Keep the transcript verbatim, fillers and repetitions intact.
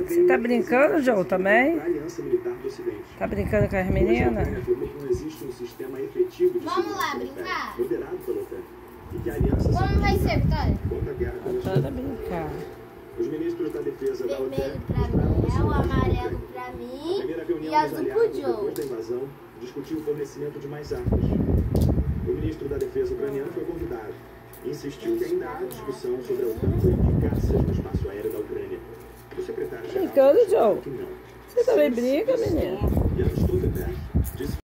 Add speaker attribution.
Speaker 1: Você tá brincando, Joe, também? Tá brincando com as meninas?
Speaker 2: Vamos lá brincar? Como vai ser, Vitória?
Speaker 1: Bora brincar.
Speaker 3: Os ministros da defesa da OTAN,
Speaker 2: Vermelho pra mim, o amarelo pra mim e azul pro Joe.
Speaker 3: depois da invasão, discutiu o fornecimento de mais armas. O ministro da defesa ucraniano foi convidado e insistiu que ainda há discussão sobre a OTAN proibir caças no espaço aéreo da Ucrânia. O secretário-geral
Speaker 1: Brincando, Joe?
Speaker 3: que não.
Speaker 1: Você também brinca, menino?
Speaker 3: E antes